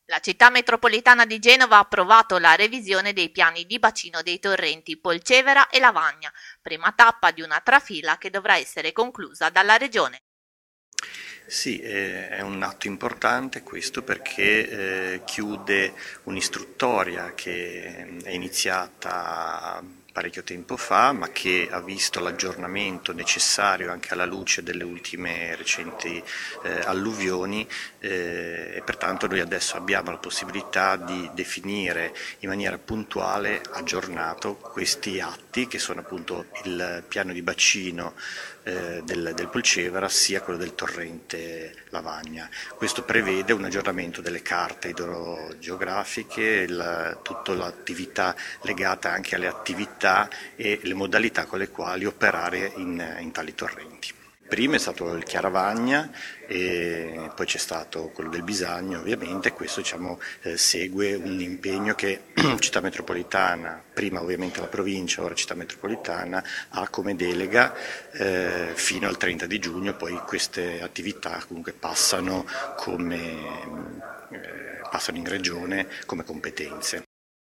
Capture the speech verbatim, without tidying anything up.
La città metropolitana di Genova ha approvato la revisione dei piani di bacino dei torrenti Polcevera e Lavagna, prima tappa di una trafila che dovrà essere conclusa dalla Regione. Sì, eh, è un atto importante questo perché eh, chiude un'istruttoria che è iniziata parecchio tempo fa, ma che ha visto l'aggiornamento necessario anche alla luce delle ultime recenti eh, alluvioni eh, e pertanto noi adesso abbiamo la possibilità di definire in maniera puntuale, aggiornato, questi atti che sono appunto il piano di bacino eh, del, del Polcevera sia quello del torrente Lavagna. Questo prevede un aggiornamento delle carte idrogeografiche, il, tutta l'attività legata anche alle attività e le modalità con le quali operare in, in tali torrenti. Prima è stato il Chiaravagna e poi c'è stato quello del Bisagno ovviamente, questo diciamo, eh, segue un impegno che Città Metropolitana, prima ovviamente la provincia, ora Città Metropolitana, ha come delega eh, fino al trenta di giugno, poi queste attività comunque passano, come, eh, passano in regione come competenze.